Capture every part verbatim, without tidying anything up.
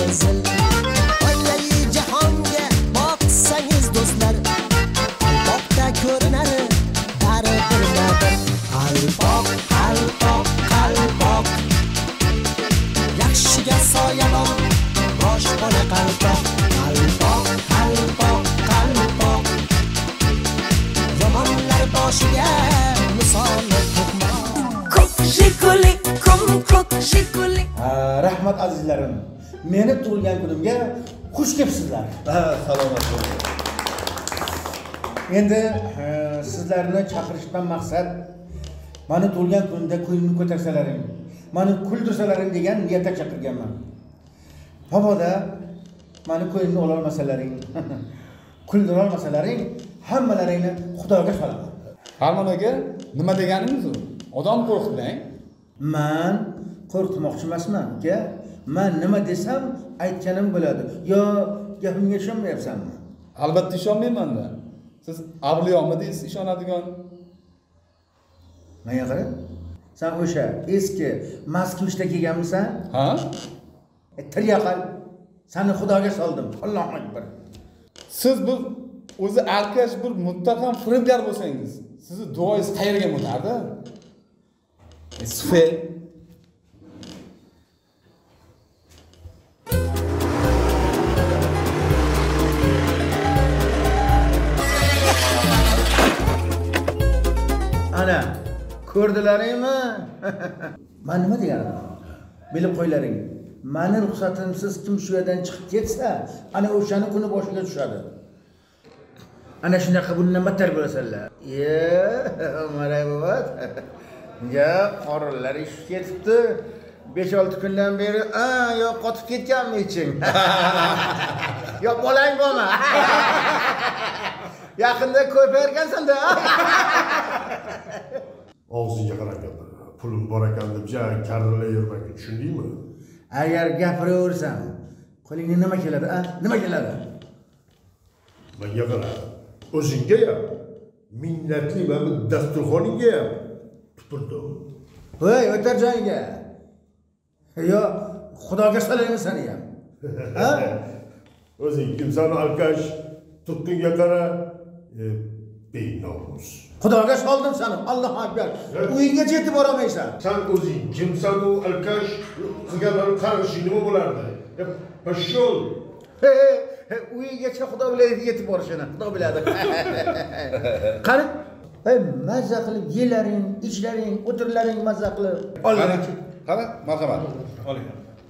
manzil. Oilaviy jahonga boqsangiz do'stlar, qalpoqda ko'rinar bari birma-bir. Qalpoq, qalpoq, qalpoq, yaxshiga soyabon, bosh bola qalpoq. Qalpoq, qalpoq, qalpoq, yomonlar boshiga misoli to'qmoq. Ko'k jiguli, ko'k jiguli. Rahmat azizlarim, meni tug'ilgan kunimga xush kelibsizlar. Salomat bo'ling. Endi sizlarni chaqirishdan maqsad meni tug'ilgan kunimda ko'nglimni ko'tarsalaring, meni kuldirsalaring degan niyatda chaqirganman. Mabodo meni ko'nglimni ola olmasalaring, kuldira olmasalaring, hammalaringni Xudoga solaman. Farmon aka, nima deganingiz u? Odam qo'rqitmang. Men qo'rqitmoqchi emasman, aka. Men nima desam aytganim bo'ladi. Yo, gapimga ishonmayapsanmi? Albatta ishonmayman-da. Siz avliyomidingiz, ishonadigan. Menga qara. Sen o'sha eski Moskvishda kelganmisan? Ha? Tiryaqal. Seni Xudoga soldim. Allohu akbar. Siz bu o'zi alkash bir muttaham firibgar bo'lsangiz, sizni duoyingiz qayerga o'tardi? Sufe. Ana, ko'rdilaringmi? Men nima deganim? Bilib qo'ylaring. Meni ruxsatimsiz kim shu yerdan chiqib ketsa, ana o'shani kuni boshiga tushadi. Ana shunaqa bundan battar bo'lasanlar. Ye, marhamat. Ya, qorinlar ishib ketibdi. besh olti kundan beri, "A, yo qotib ketganmi iching?" Yo bolang bo'lma. Yaqinda ko'payarkansan-da. Og'zingga qaraganda pulim bor ekan deb ja karralay yurmagin, tushundingmi? Agar gapiraversam, qo'lingga nima keladi, a? Nima keladi? Menga qara. O'zingga ham, minnatli va bu dasturxoningga ham tupurdim. Voy, o'tar joyingga. Yo, Xudoga solaymi seni ham? Ha? O'zing kimsan alkash? Tuqqinga qara, e, benomus. Xudoga soldim seni. Allohu akbar. Uyinggacha yetib borolmaysan. Sen o'zing kimsan u alkash? Qilganlar qarashi nima bo'lardi? Pashol. He, he, uyinggacha Xudo biladi yetib borishini. Xudo biladi. Qani? Hey, mazza qilib yelaring, ichlaring, o'tirlaring mazza qilib. Oling. Qara, marhamat. Oling.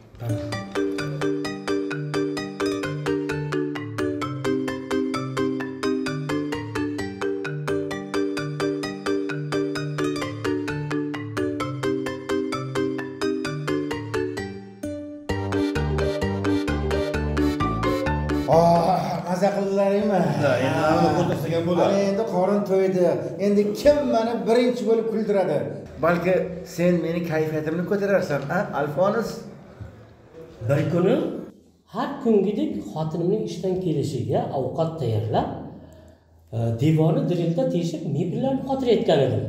Mazza qildilaringmi? Ha, endi nima qo'rqitgan bo'ladi? Endi qorin to'ydi. Endi kim meni birinchi bo'lib kuldiradi? Balki sen meni kayfiyatimni ko'tararsan, ha? Alfonus. Bir kuni har kungidek xotinimning ishdan kelishiga ovqat tayyorlab, devorni dirilda teshib mebellarni xotirayotgan edim.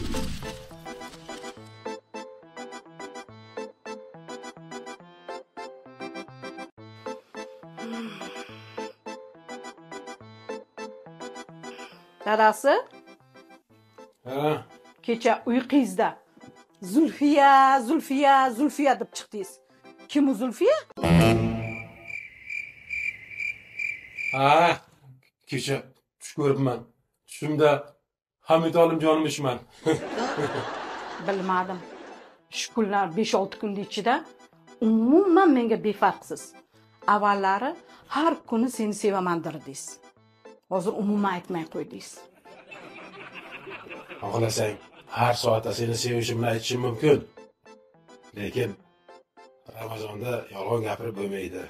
Dadasi? Ha. Kecha uyqingizda Zulfiya, Zulfiya, Zulfiya deb chiqdingiz. Kim u Zulfiya? Ha, kecha tush ko'ribman. Tushimda Hamid Olimjonimishman. Bilmadim. Shu kunlar besh olti kunning ichida umuman menga befarqsiz. Avvallari har kuni seni sevaman dedingiz. Hozir umuman aytmay qo'ydingiz. Xohlasang, har soatda seni sevishimni aytishim mumkin. Lekin Ramazonda yolg'on gapirib bo'lmaydi.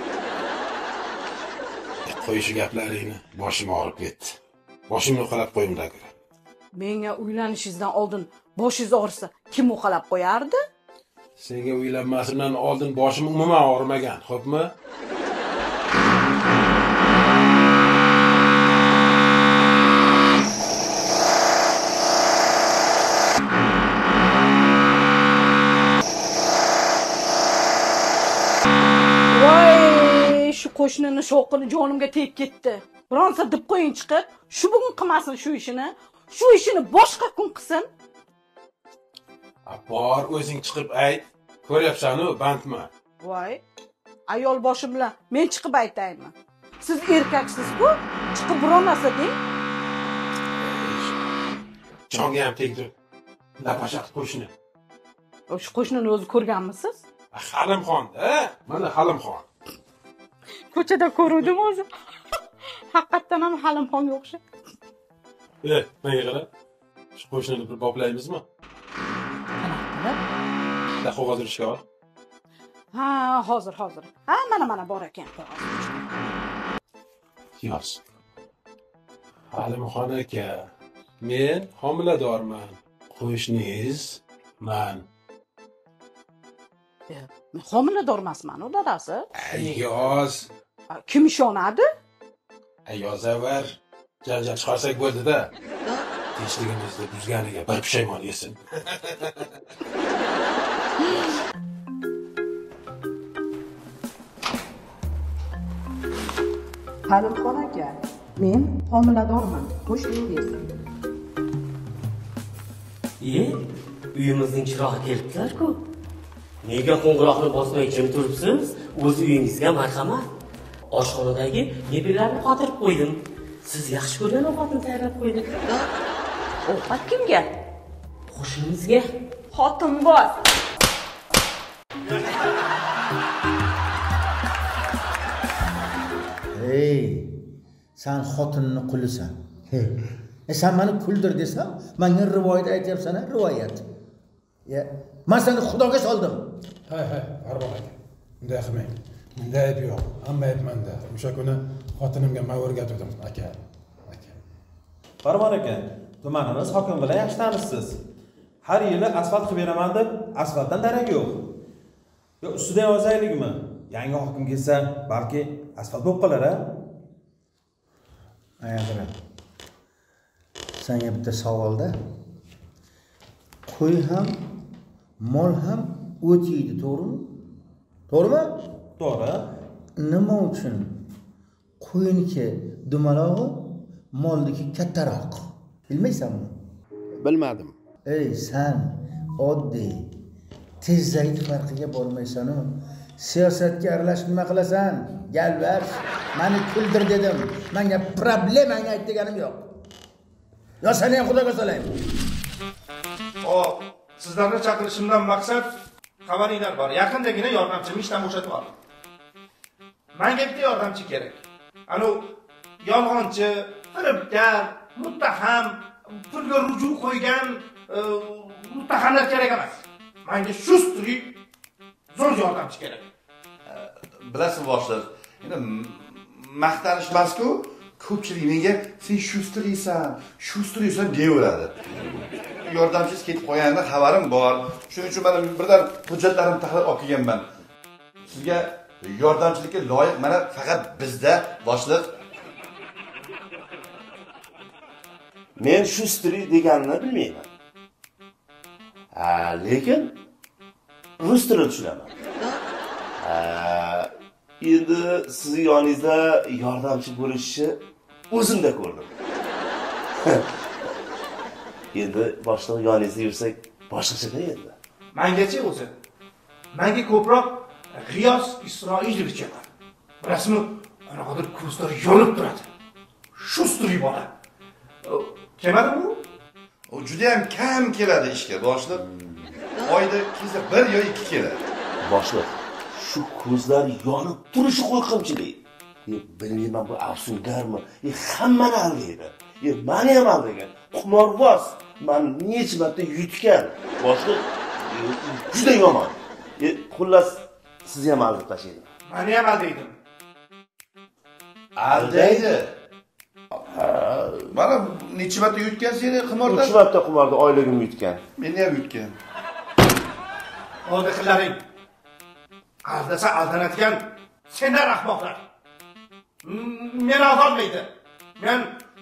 Qo'yish gaplaringni boshim og'rib ketdi. Boshimni uqalab qo'yimdan ko'ra. Menga uylanishingizdan oldin boshingiz og'risa, kim uqalab qo'yardi? Senga uylanmasimdan oldin boshim umuman og'rimagan, xo'pmi? Voy qo'shnini shovqini jonimga tegib ketdi. Bironsa deb qo'yin chiqib, shu bugun qilmasin shu ishini, shu ishini boshqa kun qilsin. Bor, o'zing chiqib ayt. Ko'ryapsan-ku, bandman. Voy, ayol boshi bilan men chiqib aytaymi? Siz erkaksiz-ku, chiqib biror narsa deng. Jonga ham tegdi. Lapashaq qo'shni. O'sha qo'shnini o'zi ko'rganmisiz? Halimxon, ha? Mana Halimxon. Ko'chada ko'rdim o'zi. Haqiqatan ham Halimxonga o'xshab. E, menga qara. Shu qo'shnini bir boplaymizmi? Da hozir ishga ol. Ha, hozir, hozir. Ha, mana mana bor ekan qog'oz. Yoz. Halimxon aka, men homiladorman. Qo'shningiz man. Men homilador emasman, u dadasi. Yoz. Kim ishonadi? Yozaver. Janjal chiqarsak bo'ldi-da. Tinchligimizni buzganiga bir pushaymon yesin. Halimxon aka, men homiladorman. Qo'shningiz. Ye, uyimizning chirog'i kelibdilar-ku. Nega qo'ng'iroqni bosmay jim turibsiz? O'z uyingizga marhamat. Oshxonadagi mebellarni qotirib qo'ydim. Siz yaxshi ko'rgan ovqatni tayyorlab qo'ydim. Ovqat kimga? Qo'shnimizga. Xotinboz. Ey, sen xotinni qulisan. E sen meni kuldir desam, menga rivoyat aytyapsan, rivoyat. Ya, men seni Xudoga soldim. Hay hay, Farmon aka. Bunday qilmang. Bunday ayb yo'q. Hamma aytmanda. O'sha kuni xotinimga men o'rgatdim, aka. Aka. Farmon aka, tumanimiz hokim bilan yaxshi tanishsiz. Har yili asfalt qilib beraman deb, asfaltdan darak yo'q. Yo, ustidan yozaylikmi? Yangi hokim kelsa, balki asfalt bo'lib qolar-a? Ayaqira. Senga bitta savolda. Qo'y ham, mol ham o't yeydi, to'g'rimi? To'g'rimi? To'g'ri. Nima uchun qo'yniki dumalog'i, molniki kattaroq? Bilmaysanmi? Bilmadim. Ey, sen oddiy tezlik farqiga bormaysan-ku. Siyosatga aralashib nima qilasan? Galvar, meni kuldir dedim. Menga problemangni ayt deganim yo'q. Yo, seni ham Xudoga solaymi? Hop, sizlarni chaqirishimdan maqsad xabaringlar bor. Yaqindagina yordamchimni ishdan bo'shatib oldim. Menga bitta yordamchi kerak. Ana yolg'onchi, firibgar, muttaham, pulga ruju qo'ygan muttahamlar kerak emas. Menga shu stri zo'r yordamchi kerak. Bilasiz boshliq, endi maqtanish emas-ku, ko'pchilik menga sen shustriysan, shustriysan deyaveradi. Yordamchingiz ketib qo'yganida xabarim bor. Shuning uchun men birdan hujjatlarimni tahlil olib kelganman. Sizga yordamchilikka loyiq mana faqat bizda boshliq. Men shustri deganini bilmayman. Ha, lekin rus tilini tushunaman. Ha, endi sizni yoningizda yordamchi bo'lishni o'zimda ko'rdim. Endi boshliq yoningizda yursak boshqacha endi. Mengachi o'zi. Menga ko'proq G'iyos Isroilovich yoqadi. Bilasizmi, anaqa ko'zlari yonib turadi. Shustri bola. Kelmadi bu? O juda ham kam keladi ishga, boshliq. Oyda kelsa bir yo ikki keladi. Boshliq, shu ko'zlar yonib turishi qo'rqinchlik. E, bilmayman bu afsungarmi? E, hammani aldaydi. E, meni ham aldagan. Qimorboz. Men necha marta yutgan. Boshliq, e, juda yomon. E, xullas sizni ham aldab tashlaydi. Meni ham aldaydi. Aldaydi. Ha, mana necha marta yutgan seni qimorda? uch marta qimorda oyligimni yutgan. Meni ham yutgan. Oldi qillaring. Aldasa aldanadigan senlar ahmoqlar. Men aldolmaydi. Men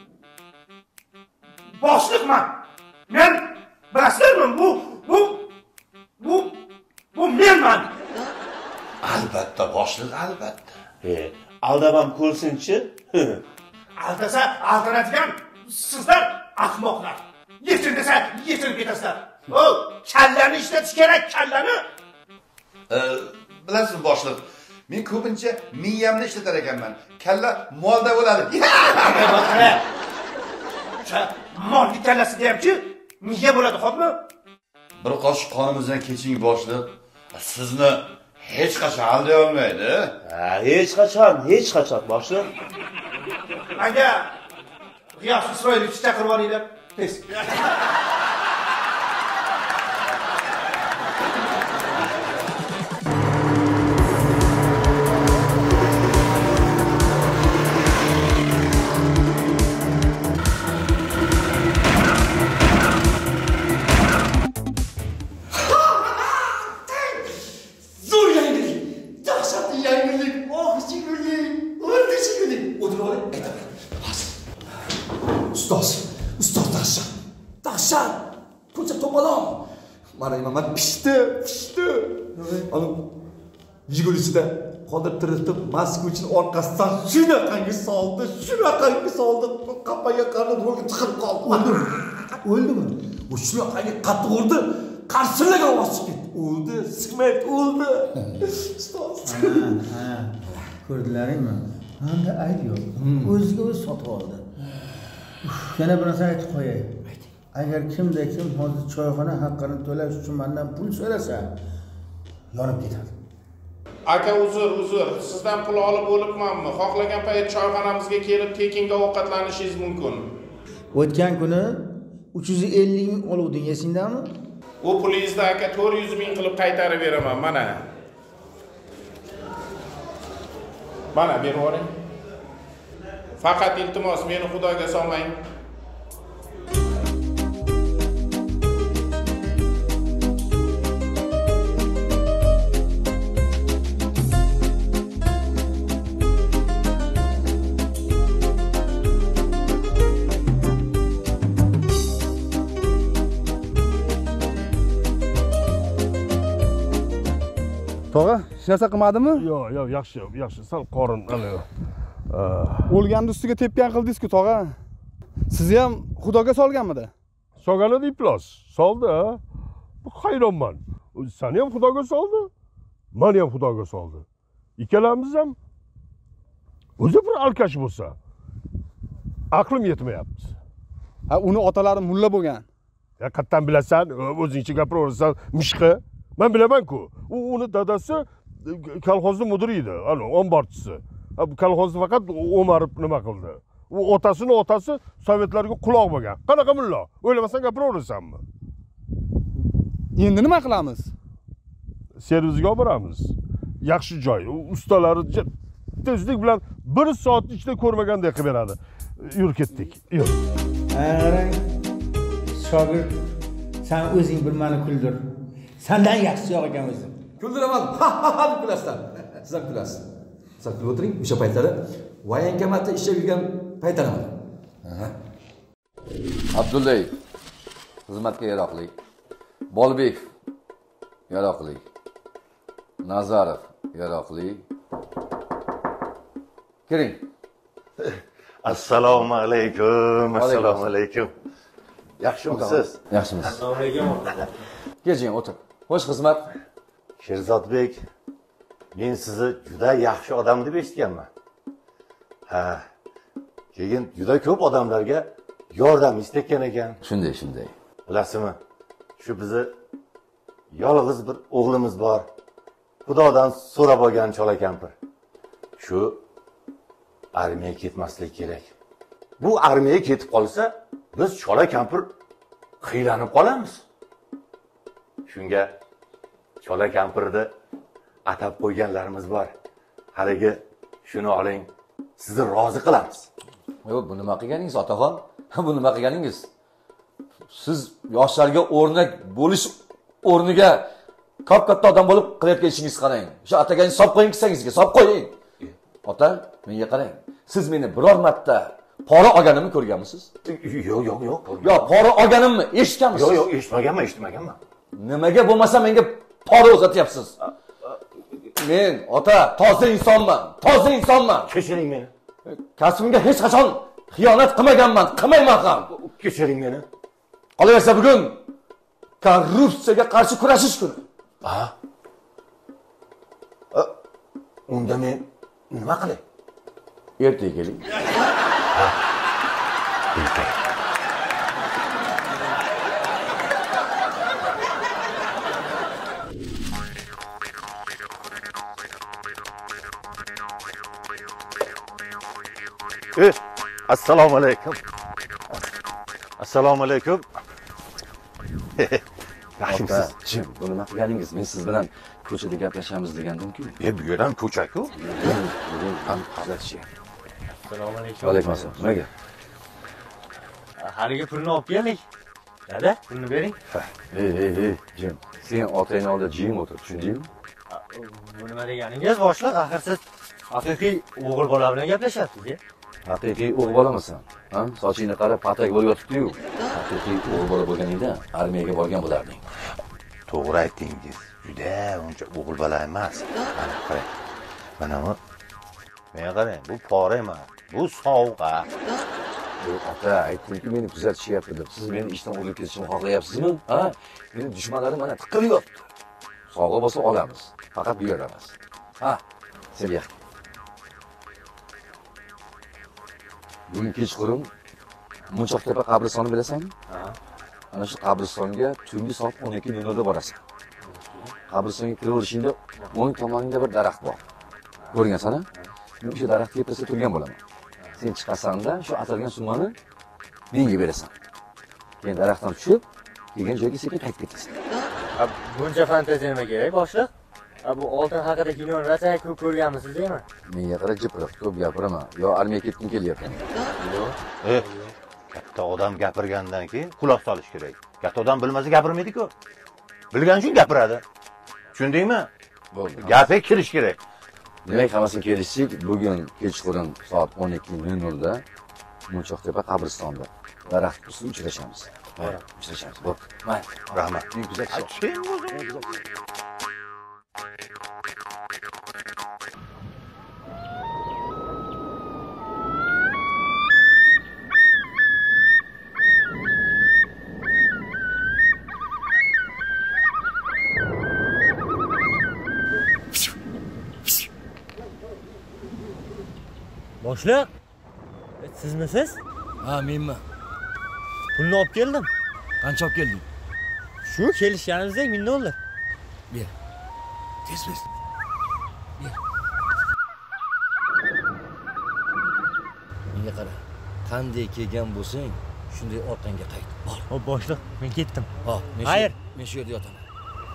boshliqman. Men bilasizmi bu bu bu bu menman. Albatta boshliq, albatta. E, aldamam ko'rsinchi. Aldasa aldanadigan sizlar ahmoqlar. Yetin desa yetinib ketasizlar. O, kallani ishlatish kerak, kallani. Bilasizmi boshliq, men ko'pincha miyamni ishlatar ekanman. Kalla molda bo'ladi. Qara. O'sha molni kallasi ham-chi, miya bo'ladi, xo'pmi? Bir qoshiq qonimizdan kechiring boshliq. Sizni hech qachon alday olmaydi. Ha, hech qachon, hech qachon boshliq. Anga G'iyos Isroilovich chaqirib olinglar. Tez. Ustoz, ustoz dahshat. Dahshat. Ko'cha to'polon. Mana imaman pishdi, pishdi. Ana Jigulisida qodir tiriltib Moskvachning orqasidan shunaqangi soldi, shunaqangi soldi. Qapaga qarab o'lib chiqib qoldi. O'ldimi? O'ldimi? U shunaqangi qattiq urdi. Qarsilaga bosib ketdi. O'ldi, Smet o'ldi. Ustoz. Ha, ko'rdilaringmi? Menda ayb yo'q. O'ziga o'zi sotib oldi. Yana bir narsa aytib qo'yay. Agar kimda kim hozir choyxona haqqini to'lash uchun mendan pul so'rasa, yonib ketadi. Aka uzr, uzr. Sizdan pul olib bo'libmanmi? Xohlagan payt choyxonamizga kelib tekinga ovqatlanishingiz mumkin. O'tgan kuni uch yuz ellik ming oluvding, esingdami? U pulingizni aka to'rt yuz ming qilib qaytarib beraman, mana. Mana berib yuboring. Faqat iltimos meni Xudoga solmang. Tog'a, hech narsa qilmadimi? Yo'q, yo'q, yaxshi, yaxshi. Sal qorin anavi. O'lganni ustiga tepgan qildingiz-ku, tog'a. Sizni ham Xudoga solganmidi? Solganida iflos. Soldi, ha? Hayronman. Seni ham Xudoga soldi, meni ham Xudoga soldi. Ikkalamiz ham o'zi bir alkash bo'lsa, aqlim yetmayapti. Ha, uni otalari mulla bo'lgan. Ya qayerdan bilasan? O'zingcha gapiraversan, mishqi. Men bilaman-ku. U uni dadasi kolxozning mudiri edi, ana, omborchisi. Kolxozni faqat Omarov nima qildi. U otasini otasi sovetlarga quloq bo'lgan. Qanaqa mulla? O'ylamasang gapiraversanmi? Endi nima qilamiz? Servisiga olib boramiz. Yaxshi joy. Ustalari tezlik bilan bir soat ichida ko'rmagandek qilib beradi. Yur ketdik. Yur. Qarang. Shogird, sen o'zing bir meni kuldir. Sendan yaxshi yo'q ekan o'zim. Kuldiraman. Ha ha ha deb kulasizlar. Siz ham kulasiz. Siz kulib o'tiring. O'sha paytlari voyankamatda ishlab yurgan paytlarim. Aha. Abdullayev xizmatga yaroqli. Bolbek yaroqli. Nazarov yaroqli. Kiring. Assalomu alaykum. Assalomu alaykum. Yaxshimisiz? Yaxshimiz. Assalomu alaykum. Keling, o'tir. Xo'sh, xizmat. Sherzodbek, men sizni juda yaxshi odam deb eshitganman. Ha. Keyin juda ko'p odamlarga yordamingiz tekkan ekan. Shunday, shunday. Bilasizmi? Shu bizni yolg'iz bir o'g'limiz bor. Xudodan so'rab olgan chola kampir. Shu armiyaga ketmaslik kerak. Bu armiyaga ketib qolsa, biz chola kampir qiylanib qolamiz. Shunga chola kampirni atab qo'yganlarimiz bor. Haligi shuni oling, sizni rozi qilamiz. Yo'q, bu nima qilganingiz, otaxon? Bu nima qilganingiz? Siz yoshlarga o'rnak bo'lish o'rniga katta odam bo'lib qilayotgan ishingiz qarang. Shu ataganingizni solib qo'ying, kisangizga solib qo'ying. Ota, menga qarang. Siz meni biror marta pora olganimni ko'rganmisiz? Yo'q, yo'q, yo'q. Yo'q, pora olganimni eshitganmisiz? Yo'q, yo'q, eshitmaganman, eshitmaganman. Nimaga bo'lmasa menga pora uzatyapsiz? men ota toza insonman, toza insonman. Kechiring meni. Kasbimga hech qachon xiyonat qilmaganman, qilmayman ham. Kechiring meni. Qolaversa bugun korrupsiyaga qarshi kurashish kuni. Ha? Unda men nima qilay? Ertaga keling. Eh, assalomu alaykum. Assalomu alaykum. Yaxshimisiz? Jim, bu nima qilganingiz? Men siz bilan ko'chada gaplashamiz degandim-ku. E, bu yerdan ko'cha-ku. Ham hazratchi. Assalomu alaykum. Va alaykum assalom. Nimaga? Haligi pulni olib keldik. Dada, pulni bering. Ey, ey, ey, Jim. Sen otangni oldida jim o'tir, tushundingmi? Bu nima deganingiz, boshliq? Axir siz haqiqiy o'g'il bola bilan gaplashyapsiz-ku. Haqiqiy o'g'il bolamisan? Ha? Sochingni qarab patak bo'lib yotibdi-yu. Haqiqiy o'g'il bola bo'lganingda armiyaga borgan bo'larding. To'g'ri aytdingiz. Juda uncha o'g'il bola emas. Mana qarang. Mana bu. Menga qarang, bu pora emas. Bu sovg'a. Ota, aytdimki meni kuzatishyapti deb. Siz meni ishdan olib ketishimni xohlayapsizmi? Ha? Meni dushmanlarim mana tiqilib yotibdi. Sovg'a bo'lsa olamiz. Faqat bu yerda emas. Ha, senga. Bugun kechqurun Munchoqtepa qabristoni bilasanmi? Ha. Ana shu qabristonga tungi soat o'n ikki nol nolda borasan. Qabristonga kiraverishingda o'ng tomoningda bir daraxt bor. Ko'rgansan-a? Men o'sha daraxt tepasida turgan bo'laman. Sen chiqasan-da, shu atalgan summani menga berasan. Keyin daraxtdan tushib, kelgan joyga sekin qaytib ketasan. Buncha fantaziya nima kerak, boshliq? Bu oltin haqida kinoni rosa ko'p ko'rganmisiz deymi? Menga qara jipiroq ko'p gapiraman. Yo armiyaga ketgim kelyapti. Yo'q. Eh, katta odam gapirgandan keyin quloq solish kerak. Katta odam bilmasa gapirmaydi-ku. Bilgan uchun gapiradi. Tushundingmi? Bo'ldi. Gapga kirish kerak. Demak, hammasini kelishdik. Bugun kechqurun soat o'n ikki nol nolda Munchoqtepa qabristonida daraxt ustida uchrashamiz. Ha, uchrashamiz. Bo'pti. Mayli. Rahmat. Men kuzatishim. Boshliq, sizmisiz? Ha, menman. Pulni olib keldim. Qancha olib kelding? Shu kelishganimizdek ming dollar. Ber. Tez tez. Ber. Menga qara. Qanday kelgan bo'lsang, shunday orqangga qayt. Bor. Hop, boshliq, men ketdim. Ha, men Xayr. Men shu yerda yotaman.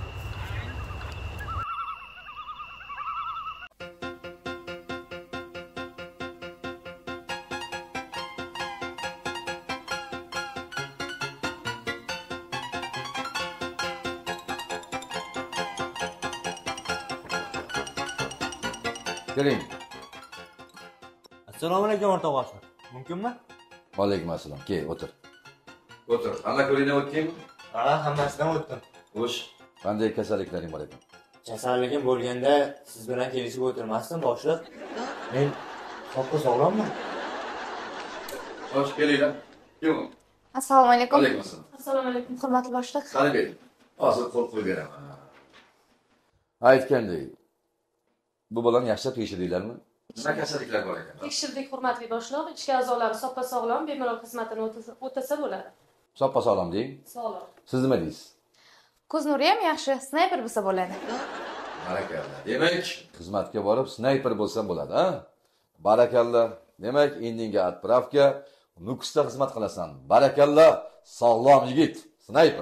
Keling. Assalomu alaykum o'rtoq boshliq. Mumkinmi? Va alaykum assalom. Kel, o'tir. O'tir. Hamma ko'ringdan o'tdingmi? Ha, hammasidan o'tdim. Xo'sh, qanday kasalliklaring bor ekan? Kasalligim bo'lganda siz bilan kelishib o'tirmasdim, boshliq. Men soppa sog'lomman. Xo'sh, kelinglar. Kim? Assalomu alaykum. Alaykum assalom. Assalomu alaykum, hurmatli boshliq. Qani bering. Hozir qo'l qo'yib beraman. Aytgandek, bu bolani yaxshilab tekshirdinglarmi? Nima kasalliklar bor ekan? Tekshirdik, hurmatli boshliq. Ichki a'zolari soppa sog'lom, bemalol xizmatini o'tasa bo'ladi. Soppa sog'lom deng. Sog'lom. Siz nima deysiz? Ko'z nuri ham yaxshi, snayper bo'lsa bo'ladi. Barakalla. Demak, xizmatga borib snayper bo'lsam bo'ladi, ha? Barakalla. Demak, indinga отправка, Nukusda xizmat qilasan. Barakalla, sog'lom yigit, snayper.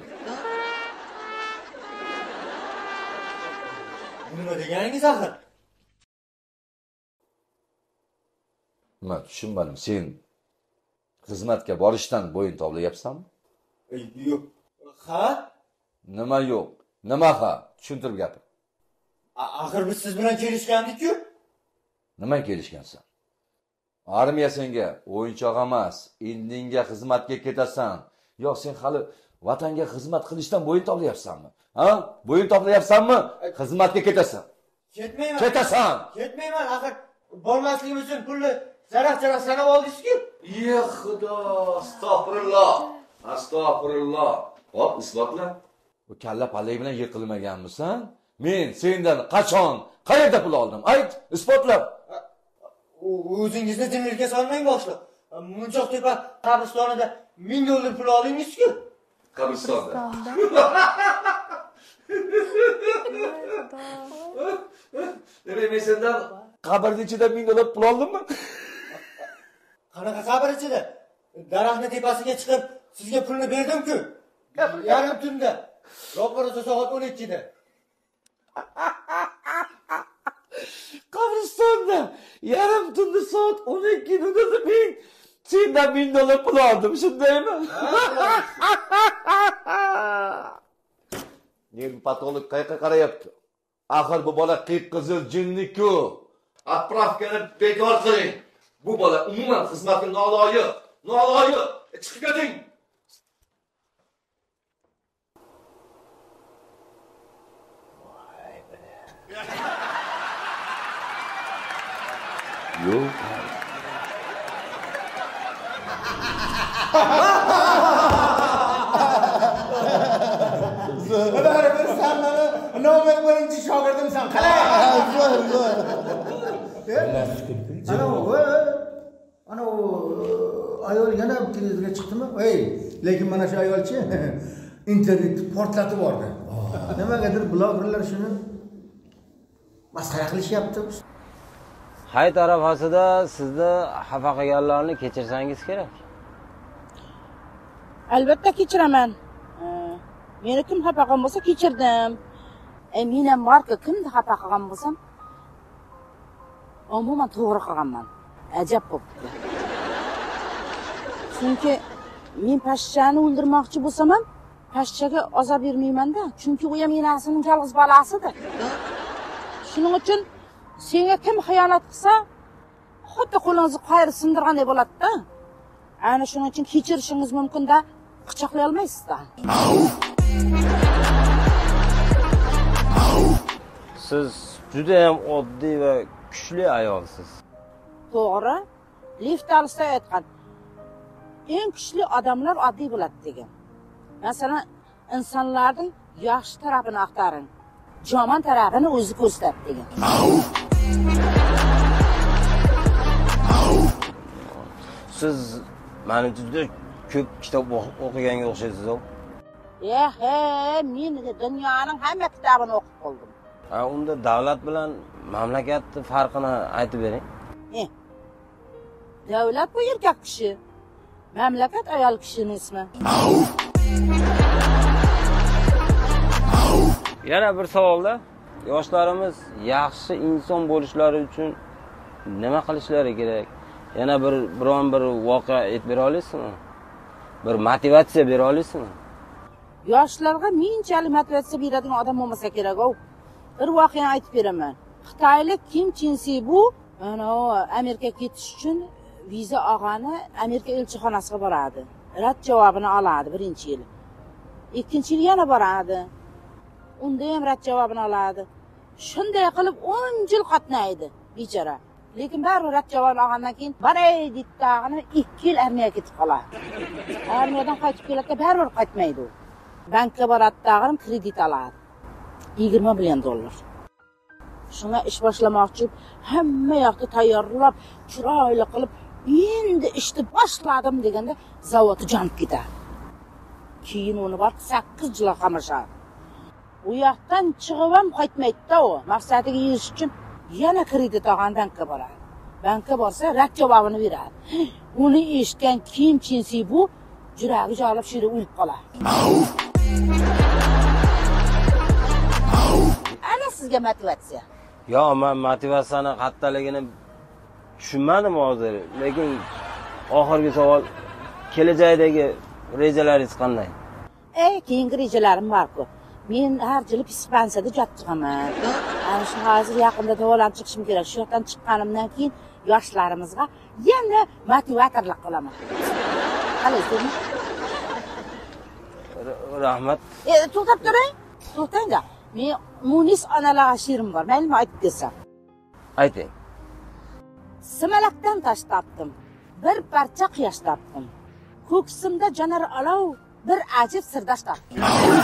Nima deganingiz axir? Nima tushunmadim. Sen xizmatga borishdan bo'yin tovlayapsanmi? Yo'q. Ha? Nima yo'q? Nima ha? Tushuntirib gapir. Axir biz siz bilan kelishgandik-ku. Nima kelishgansan? Armiya senga o'yinchoq emas, indinga xizmatga ketasan. Yo'q, sen hali vatanga xizmat qilishdan bo'yin tovlayapsanmi? Ha? Bo'yin tovlayapsanmi? Xizmatga ketasan. Ketmayman. Ketasan. Ketmayman. Axir bormasligim uchun pulni zaraq-zaraq sanab oldingiz-ku. Ey Xudo, astag'firulloh. Astag'firulloh. Hop, isbotla. Bu kalla pallay bilan yiqilmaganmisan? Men sendan qachon, qayerda pul oldim? Ayt, isbotlab. O'zingizni jimlikka solmang boshliq. Munchoqtepa qabristonida ming dollar pul oldingiz-ku. Qabristonda. Demak, men sendan qabrning ichida ming dollar pul oldimmi? Qanaqa qabr ichida? Daraxtning tepasiga chiqib, sizga pulni berdim-ku. Yarim tunda. Ro'parasi soat o'n ikkida. Qabristonda yarim tunda soat o'n ikkida men sendan ming dollar pul oldim, shundaymi? Nevropatolog qayerga qarayapti? Axir bu bola qip-qizil jinni-ku. Отправкani bekor qiling. Bu bola umuman xizmatga noloyiq. Noloyiq. Chiqib keting. Yo'q. Baribir sen meni nomer birinchi shogirdimsan. Qalay? Zo'r, zo'r. Ana u, ana u ayol yana televizorga chiqdimi? Ey, lekin mana shu ayolchi internet portlatib bordi. Nimagadir blogerlar shuni masxara qilishyapti. Hayit arafasida sizni xafa qilganlarni kechirsangiz kerak. Albatta kechiraman. Meni kim xafa qilgan bo'lsa kechirdim. E men ham marka kimni xafa qilgan bo'lsam, umuman to'g'ri qilganman. Ajab bo'pti. Chunki men pashshani o'ldirmoqchi bo'lsam ham, pashshaga azob bermayman-da. Chunki u ham enasining yolg'iz bolasidir. Shuning uchun senga kim xiyonat qilsa, xuddi qo'lingizni qayri sindirgandek bo'ladi-da. Ana shuning uchun kechirishingiz mumkin-da, pichoqlay olmaysiz-da. Siz juda ham oddiy va kuchli ayolsiz. To'g'ri. Lev Tolstoy aytgan, eng kuchli odamlar oddiy bo'ladi degan. Masalan, insonlarning yaxshi tarafini axtaring, yomon tarafini o'zi ko'rsatadi degan. Siz meni juda ko'p kitob o'qiganga o'xshaysiz-ku. Eh, he, men dunyoning hamma kitobini o'qib qoldim. Ha, unda davlat bilan mamlakatning farqini aytib bering. Eh. Davlat bu erkak kishi, mamlakat ayol kishining ismi. Yana bir savolda, yoshlarimiz yaxshi inson bo'lishlari uchun nima qilishlari kerak? Yana bir biron bir voqea aytib bera olasizmi? Bir motivatsiya bera olasizmi? Yoshlarga menchalik motivatsiya beradigan odam bo'lmasa kerak-ku. Bir voqeani aytib beraman. Xitoylik Kim Chen Si bu mana Amerikaga ketish uchun viza olgani Amerika elchixonasiga boradi. Rad javobini oladi birinchi yil. Ikkinchi yil yana boradi. Unda ham rad javobini oladi. Shunday qilib o'n yil qatnaydi bechora. Lekin baribir rad javobini olgandan keyin baray ditdag'ini ikki yil armiyaga ketib qoladi. Armiyadan qaytib keladi, baribir qaytmaydi u. Bankka boradi, tag'in kredit oladi. yigirma million dollar. Shunga ish boshlamoqchi, hamma yoqni tayyorlab, chiroyli qilib, endi ishni boshladim deganda zavodi jonib ketadi. Keyin uni bor sakkiz yil qamashadi. U yoqdan chiqib ham qaytmaydi-da u. Maqsadiga yetish uchun yana kredit olgan bankka boradi. Bankka borsa rad javobini beradi. Uni eshitgan Kim Chen Si bu yuragi joylab shira o'lib qoladi. Ana sizga motivatsiya. Yo, men motivatsiyani qattaligini tushunmadim hozir. Lekin oxirgi savol, kelajakdagi rejalaringiz qanday? Ey, keyingi rejalarim bor-ku. Men har yili Ispaniyada jot chiqaman. Ana shu hozir yaqinda davolanib chiqishim kerak. Shu yerdan chiqqanimdan keyin yoshlarimizga yana motivatorlik qilaman. Qalaysizmi? Rahmat. E, to'xtab turing. To'xtang-da. Men munis onalarga she'rim bor. Maylimi aytib bersam? Ayting. Simalakdan tosh topdim. Bir parcha quyosh topdim. Ko'ksimda jonar olov, bir ajib sirdosh topdim.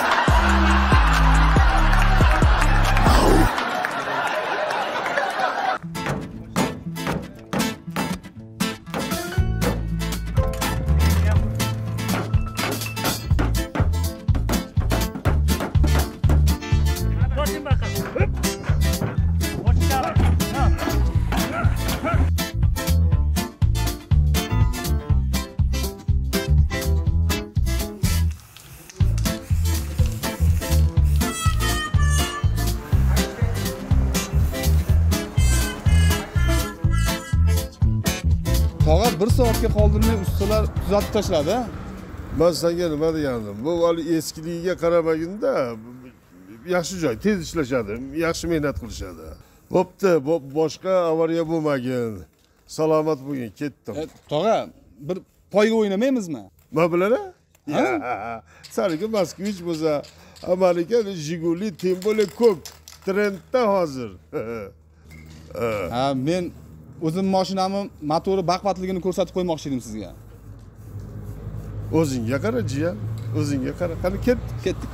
Tog'a bir soatga qoldirmay ustalar tuzatib tashladi. Men senga nima degandim? Bu hali eskiligiga qaramaginda yaxshi joy, tez ishlashadi, yaxshi mehnat qilishadi. Bo'pti, boshqa avariya bo'lmagin. Salomat bo'lgin, ketdim. Tog'a, bir poyga o'ynamaymizmi? Nima bilan? Ha? Salika Moskvich bo'lsa, Amerika Jiguli tem bo'la ko'p. Trendda hozir. Ha, men o'zim mashinamni motori baqvatligini ko'rsatib qo'ymoqchi edim sizga. O'zingga qara, jiyan. O'zingga qara. Qani ketdik, ketdik.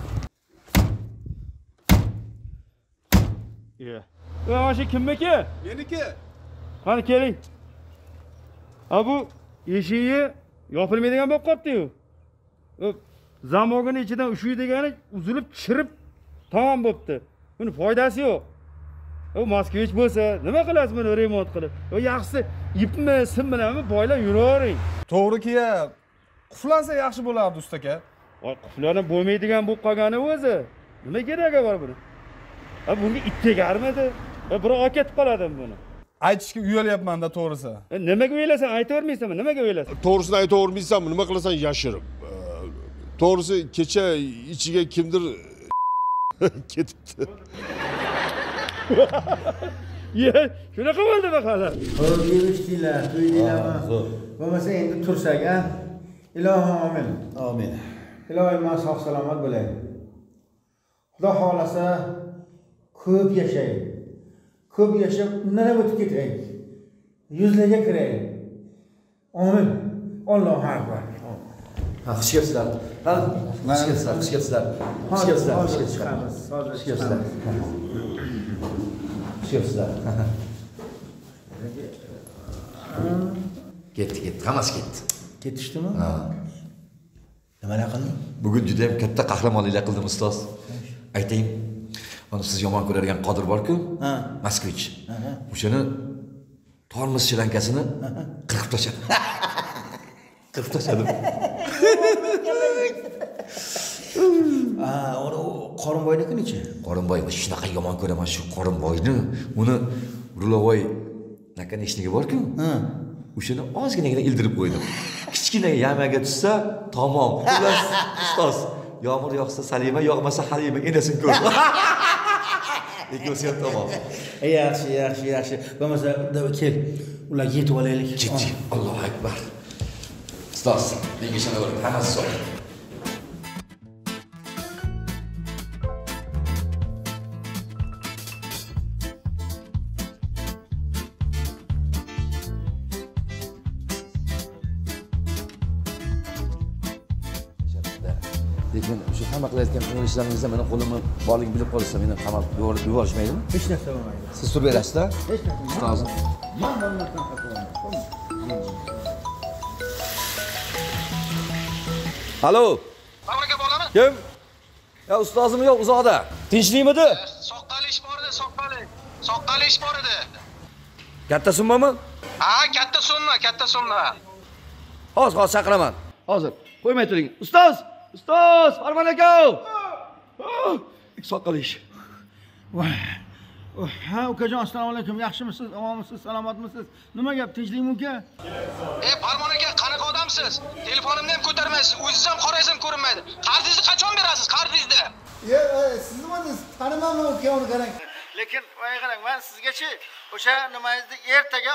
Ye. Voy, mana shu kimniki? Meniki. Qani keling. Ha bu eshigi yopilmaydigan bo'lib qopti-yu. Zamog'ini ichidan ushuy degani uzilib, chirib tamom bo'libdi. Buni foydasi yo'q. O Moskvich bo'lsa, nima qilasiz buni remont qilib? O yaxshisi ipmi, simmi, boylab yuravering. To'g'ri-ki, quflansa yaxshi bo'lardi ustaka. Voy, quflanib bo'lmaydigan bo'lib qolgani o'zi. Nima keragi bor buni? Ha bunga it tegarmidi? Ha biroq ketib qoladi buni. Aytishga uyalyapman-da to'g'risi. Nimaga uyalasan? Aytavermaysanmi? Nimaga uyalasan? To'g'risini aytavermaysanmi? Nima qilasan? Yashirib. To'g'risi kecha ichiga kimdir ketibdi. Ye, shunaqa bo'ldimi hali? Xo'p, yevishdinglar, to'ydinglarmi? Bo'lmasa endi tursak, a? Ilohim amin. Amin. Ilohim men sog' salomat bo'lay. Xudo xolasa ko'p yashay. Ko'p yashab, undan o'tib ketay. Yuzlarga kiray. Amin. Allohu akbar. Ha, xush kelibsizlar. Ha, xush kelibsizlar, xush kelibsizlar. Xush kelibsizlar, xush kelibsizlar. Xush kelibsizlar. Xush kelibsizlar. Ketdi, ketdi, hammasi ketdi. Ketishdimi? Ha. Nimalar qilding? Bugun juda ham katta qahramonliklar qildim ustoz. Aytayim. Mana siz yomon ko'radigan Qodir bor-ku? Ha. Moskvich. O'shani tormoz shirankasini qirqib tashladim. Qirqib tashladim. Ha, uni Qorinboynikichi? Qorinboy shunaqa yomon ko'raman shu Qorinboyni. Uni Rulovoy nakanechnigi bor-ku? Ha. O'shani ozginagina ildirib qo'ydim. Kichkina yamaga tushsa, tamom. Xullas, ustoz, yomg'ir yog'sa Salima, yog'masa Halima enasini ko'r. Ikkosi ham tamom. Yaxshi, yaxshi, yaxshi. Bo'lmasa, kel, ular yetib olaylik. Ketdik. Allohu akbar. Ustoz, menga ishonaver, hammasi so'y. Lekin shu hamma qilayotgan qilishlaringizda meni qo'limni borligini bilib qolsa, meni qamab yuborishmaydimi? Hech narsa bo'lmaydi. Siz turib berasiz-da? Hech narsa. Ustozim. Men bo'lmasam xatoman. Alo. Fabrika bormi? Kim? Ya ustozim yo'q, uzoqda. Tinchlikmidi? Soqqali ish bor edi, soqqali. Soqqali ish bor edi. Katta summami? Ha, katta summa, katta summa. Hozir, hozir chaqiraman. Hozir. Qo'ymay turing. Ustoz! Ustoz, Farmon aka! Soqqali ish. Voy. Ha, ukajon, assalomu alaykum. Yaxshimisiz? Omonmisiz? Salomatmisiz? Nima gap? Tinchlikmi uka? E, Farmon aka, qanaqa odamsiz? Telefonimni ham ko'tarmaysiz, o'zingiz ham qoraysiz ham ko'rinmaydi. Qarzingizni qachon berasiz? Qarzingizni? Ye, siz nimangiz? Tanimayman uka, uni qarang. Lekin, voy qarang, men sizgachi o'sha nimangizni ertaga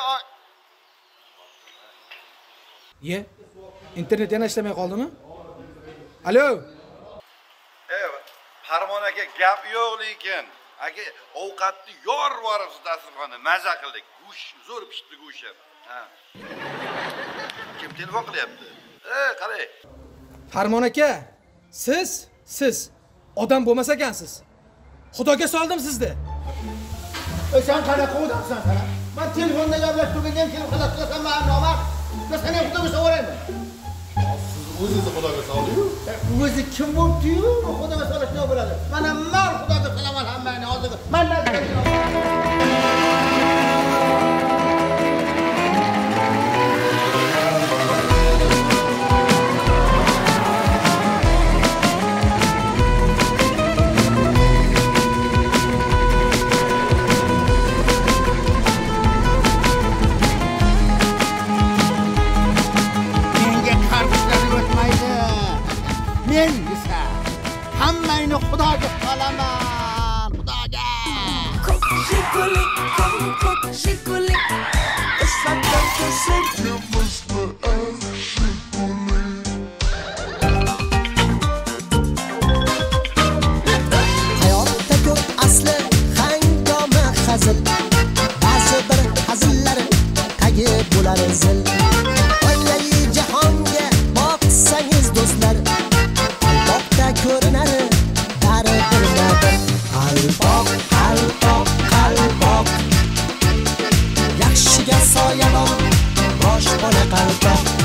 Ye, internet yana ishlamay qoldimi? Alo. E, Farmon aka gap yo'q lekin. Aka ovqatni yorib yuboribsiz dasturxonda, maza qildik. Go'sht zo'r pishdi go'sht. Ha. Kim telefon qilyapti? Eh, qarang. Farmon aka, siz, siz odam bo'lmas ekansiz. Xudoga soldim sizni. E sen qanaqa odamsan sen? Men telefonda gaplashib turgan telefonda qilasan, men nomard. Men seni xudoga so'rayman. O'zingizni xudoga soldi-yu. O'zi kim bo'pti-yu? Xudoga solish nima bo'ladi? Mana men xudoga solaman hammani hozir. Men men esa hammani xudoga solaman, xudoga. Shikulik, ko'k shikulik. Islatdan kesib yemizdi shikulik. Hayotda ko'p asli hangoma hazil. Ba'zi bir hazillar tagi bo'lar zil. Oylai jahonga boqsangiz do'stlar, ko'rinadi bari bilmadim. Qalboq, qalboq, qalboq, yaxshiga soyabon, bosh bola qalboq.